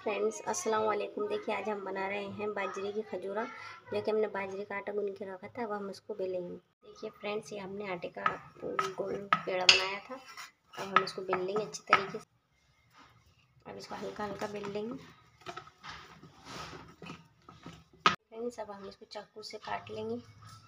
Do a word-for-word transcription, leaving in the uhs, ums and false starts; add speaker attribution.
Speaker 1: Friends अस्सलाम वालेकुम। देखिए आज हम बना रहे हैं बाजरे की खजूरा, जो कि हमने बाजरे का आटा गूंद के रखा था। अब हम इसको बेलेंगे। देखिए फ्रेंड्स, ये हमने आटे का गोल पेड़ा बनाया था। अब हम इसको बेल लेंगे अच्छी तरीके से। अब इसको हल्का हल्का बेल लेंगे फ्रेंड्स। अब हम इसको चाकू से काट लेंगे।